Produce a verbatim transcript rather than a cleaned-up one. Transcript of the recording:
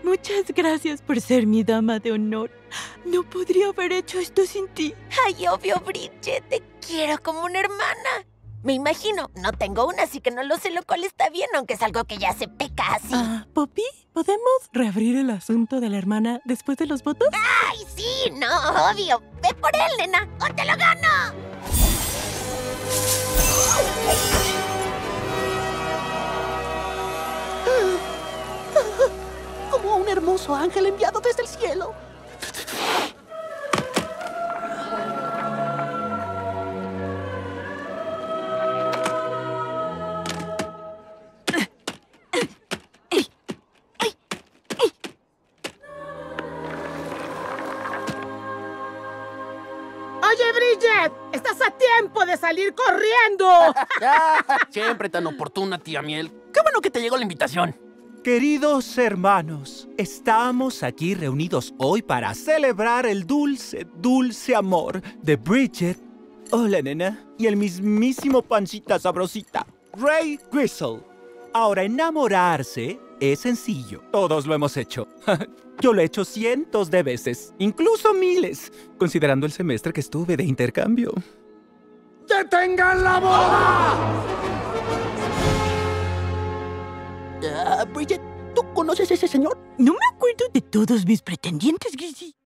Muchas gracias por ser mi dama de honor. No podría haber hecho esto sin ti. Ay, obvio, Bridget, te quiero como una hermana. Me imagino, no tengo una, así que no lo sé, lo cual está bien, aunque es algo que ya se peca así. Ah, Poppy, ¿podemos reabrir el asunto de la hermana después de los votos? ¡Ay, sí! No, obvio. Ve por él, nena, o te lo gano. Como un hermoso ángel enviado desde el cielo. ¡Oye, Bridget! ¡Estás a tiempo de salir corriendo! Siempre tan oportuna, tía Miel. Qué bueno que te llegó la invitación. Queridos hermanos, estamos aquí reunidos hoy para celebrar el dulce, dulce amor de Bridget, hola nena, y el mismísimo pancita sabrosita, Ray Gristle. Ahora, enamorarse es sencillo. Todos lo hemos hecho. Yo lo he hecho cientos de veces, incluso miles, considerando el semestre que estuve de intercambio. ¡Detengan la boda! Uh, Bridget, ¿tú conoces a ese señor? No me acuerdo de todos mis pretendientes, Gizzy.